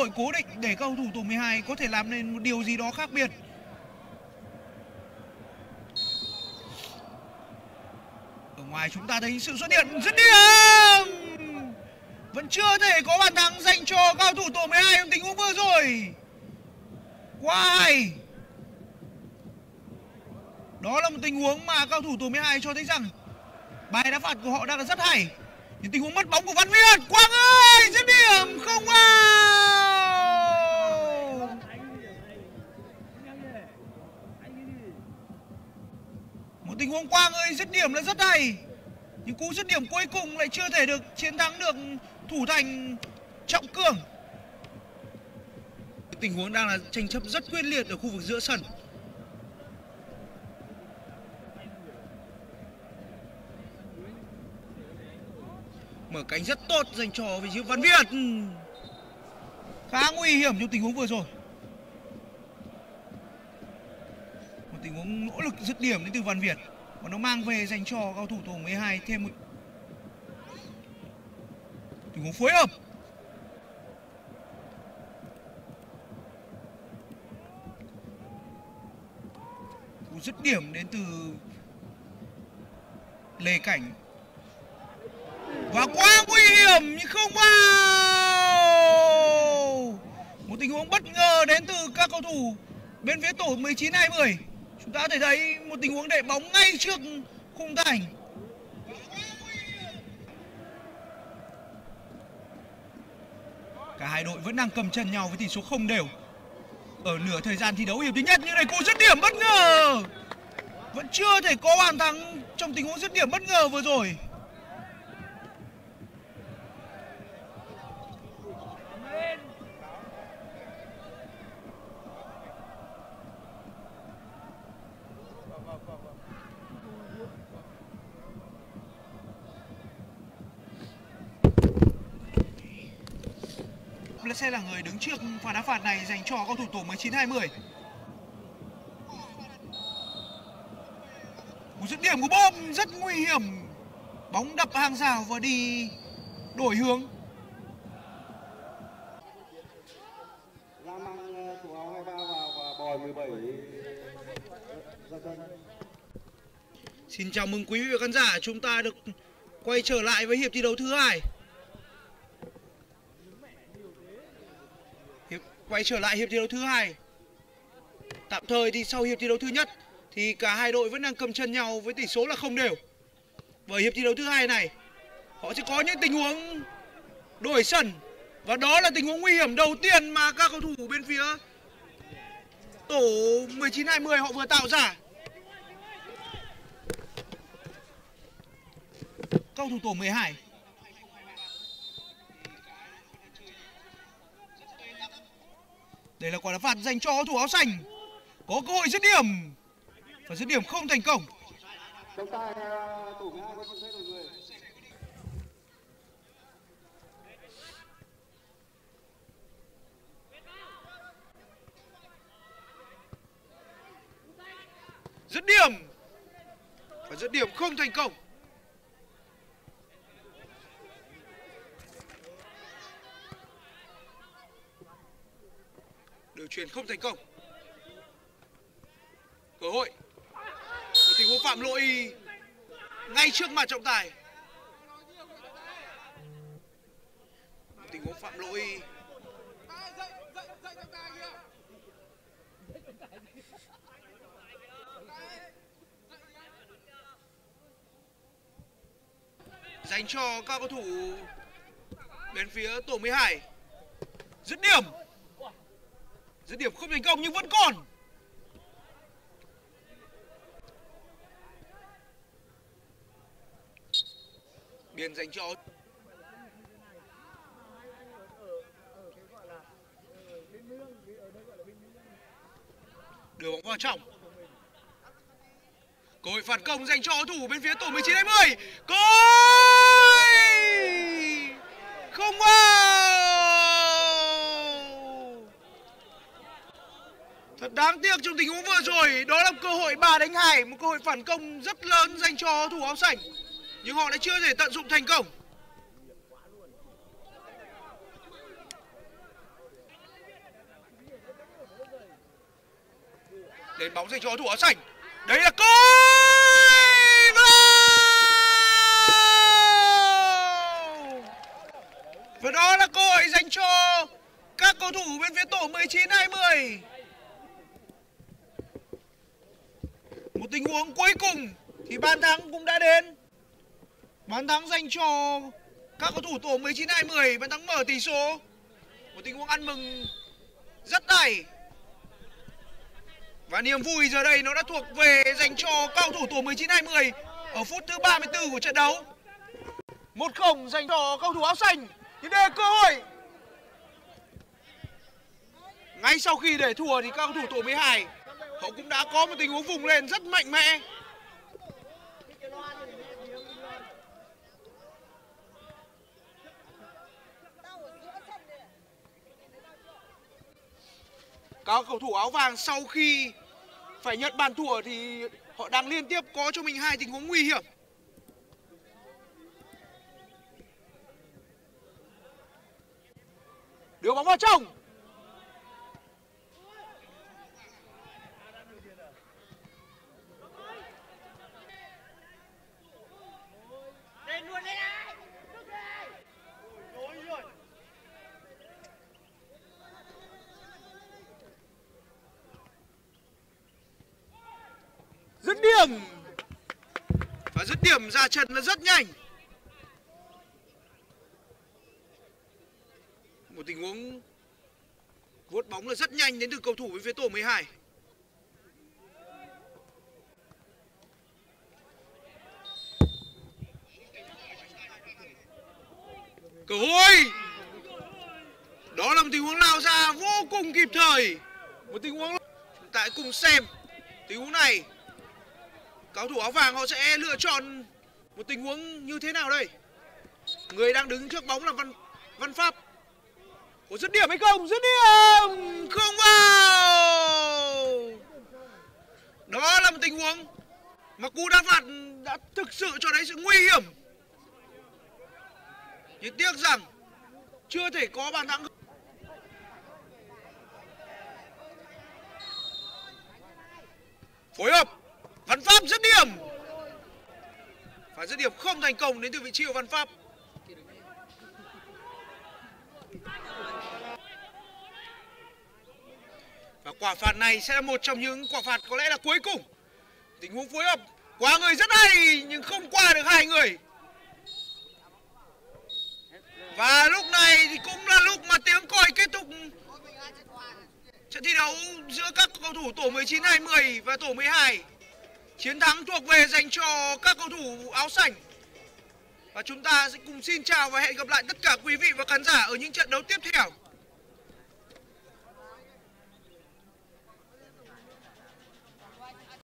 hội cố định để cầu thủ tổ 12 có thể làm nên một điều gì đó khác biệt. Ở ngoài chúng ta thấy sự xuất hiện dứt điểm. Vẫn chưa thể có bàn thắng dành cho cao thủ tổ 12 trong tình huống vừa rồi. Quá hay. Đó là một tình huống mà cao thủ tổ 12 cho thấy rằng bài đá phạt của họ đang là rất hay. Những tình huống mất bóng của Văn Việt. Quang ơi, dứt điểm không vào. Một tình huống Quang ơi dứt điểm là rất hay. Nhưng cú dứt điểm cuối cùng lại chưa thể được chiến thắng được thủ thành Trọng Cường. Tình huống đang là tranh chấp rất quyết liệt ở khu vực giữa sân. Mở cánh rất tốt dành cho vị trí Văn Việt. Khá nguy hiểm trong tình huống vừa rồi. Một tình huống nỗ lực dứt điểm đến từ Văn Việt. Và nó mang về dành cho cao thủ tổ 12 thêm một tình huống phối hợp. Cú dứt điểm đến từ Lê Cảnh. Và quá nguy hiểm nhưng không vào. Một tình huống bất ngờ đến từ các cầu thủ bên phía tổ 19-20. Chúng ta có thể thấy một tình huống để bóng ngay trước khung thành. Cả hai đội vẫn đang cầm chân nhau với tỷ số không đều ở nửa thời gian thi đấu hiệp thứ nhất. Nhưng này cú dứt điểm bất ngờ. Vẫn chưa thể có bàn thắng trong tình huống dứt điểm bất ngờ vừa rồi. Sẽ là người đứng trước pha đá phạt này dành cho cầu thủ tổ 19-20. Một dứt điểm của Bom rất nguy hiểm. Bóng đập hàng rào và đi đổi hướng. Xin chào mừng quý vị và khán giả, chúng ta được quay trở lại với hiệp thi đấu thứ hai. Quay trở lại hiệp thi đấu thứ hai. Tạm thời thì sau hiệp thi đấu thứ nhất thì cả hai đội vẫn đang cầm chân nhau với tỷ số là không đều. Và hiệp thi đấu thứ hai này họ sẽ có những tình huống đổi sân. Và đó là tình huống nguy hiểm đầu tiên mà các cầu thủ bên phía tổ 19-20 họ vừa tạo ra. Cầu thủ tổ 12. Đây là quả đá phạt dành cho cầu thủ áo xanh. Có cơ hội dứt điểm. Và dứt điểm không thành công. Dứt điểm. Và dứt điểm không thành công. Đường chuyền không thành công. Cơ hội. Một tình huống phạm lỗi ngay trước mặt trọng tài. Một tình huống phạm lỗi. Dành cho các cầu thủ bên phía tổ 12. Dứt điểm. Dứt điểm không thành công nhưng vẫn còn. Biên dành cho đưa bóng vào trong. Cơ hội phản công dành cho cầu thủ bên phía tổ 19-20. Cơ hội không vào. Thật đáng tiếc trong tình huống vừa rồi. Đó là cơ hội 3-2. Một cơ hội phản công rất lớn dành cho cầu thủ áo xanh. Nhưng họ đã chưa thể tận dụng thành công. Đến bóng dành cho thủ áo xanh. Đấy là cơ và đó là cơ hội dành cho các cầu thủ bên phía tổ 19-20. Một tình huống cuối cùng thì bàn thắng cũng đã đến. Bàn thắng dành cho các cầu thủ tổ 19-20, bàn thắng mở tỷ số. Một tình huống ăn mừng rất đầy. Và niềm vui giờ đây nó đã thuộc về dành cho cầu thủ tổ 19-20 ở phút thứ 34 của trận đấu. 1-0 dành cho cầu thủ áo xanh. Nhưng đây là cơ hội. Ngay sau khi để thua thì các cầu thủ tổ 12 họ cũng đã có một tình huống vùng lên rất mạnh mẽ. Các cầu thủ áo vàng sau khi phải nhận bàn thua thì họ đang liên tiếp có cho mình 2 tình huống nguy hiểm. Đưa bóng vào trong. Dứt điểm. Và dứt điểm ra trận là rất nhanh. Một tình huống vuốt bóng là rất nhanh đến từ cầu thủ bên phía tổ 12. Cơ hội. Đó là một tình huống lao ra vô cùng kịp thời. Một tình huống chúng ta hãy cùng xem tình huống này. Cầu thủ áo vàng họ sẽ lựa chọn một tình huống như thế nào đây? Người đang đứng trước bóng là Văn Pháp. Có dứt điểm hay không? Dứt điểm! Không vào! Đó là một tình huống mà cú đá phạt đã thực sự cho thấy sự nguy hiểm. Nhưng tiếc rằng chưa thể có bàn thắng. Phối hợp, Văn Pháp dứt điểm. Và dứt điểm không thành công đến từ vị trí của Văn Pháp. Và quả phạt này sẽ là một trong những quả phạt có lẽ là cuối cùng. Tình huống phối hợp qua người rất hay nhưng không qua được 2 người. Và lúc này thì cũng là lúc mà tiếng còi kết thúc trận thi đấu giữa các cầu thủ tổ 19-20 và tổ 12. Chiến thắng thuộc về dành cho các cầu thủ áo xanh. Và chúng ta sẽ cùng xin chào và hẹn gặp lại tất cả quý vị và khán giả ở những trận đấu tiếp theo.